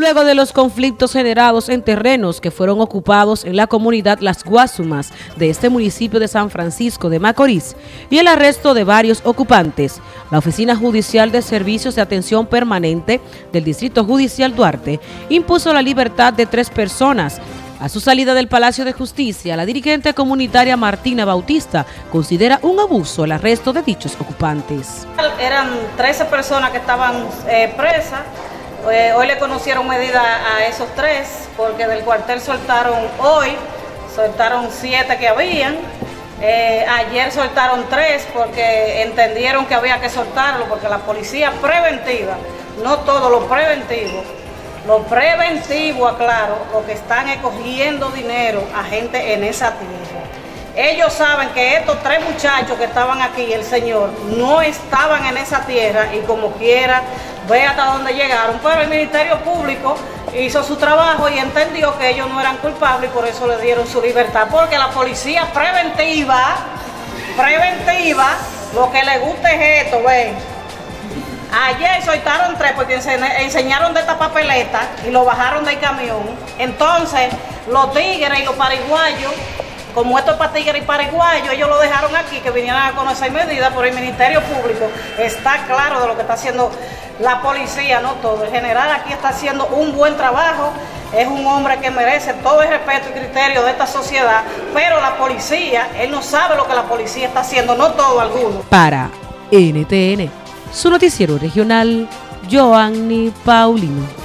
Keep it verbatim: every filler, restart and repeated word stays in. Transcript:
luego de los conflictos generados en terrenos que fueron ocupados en la comunidad Las Guasumas de este municipio de San Francisco de Macorís y el arresto de varios ocupantes, la Oficina Judicial de Servicios de Atención Permanente del Distrito Judicial Duarte impuso la libertad de tres personas. A su salida del Palacio de Justicia, la dirigente comunitaria Martina Bautista considera un abuso el arresto de dichos ocupantes. Eran trece personas que estaban eh, presas. Eh, hoy le conocieron medida a esos tres porque del cuartel soltaron hoy, soltaron siete que habían. Eh, ayer soltaron tres porque entendieron que había que soltarlo porque la policía preventiva, no todo lo preventivo, lo preventivo, aclaro, lo que están es cogiendo dinero a gente en esa tierra. Ellos saben que estos tres muchachos que estaban aquí, el señor, no estaban en esa tierra y como quiera, ve hasta dónde llegaron, pero el Ministerio Público hizo su trabajo y entendió que ellos no eran culpables y por eso le dieron su libertad, porque la policía preventiva, preventiva, lo que le gusta es esto, ven. Ayer soltaron tres porque enseñaron de esta papeleta y lo bajaron del camión. Entonces, los tigres y los paraguayos, como esto es para tigres y paraguayos, ellos lo dejaron aquí, que vinieran a conocer medidas, pero el Ministerio Público está claro de lo que está haciendo la policía, no todo. El general aquí está haciendo un buen trabajo, es un hombre que merece todo el respeto y criterio de esta sociedad, pero la policía, él no sabe lo que la policía está haciendo, no todo, alguno. Para N T N, su noticiero regional, Joanny Paulino.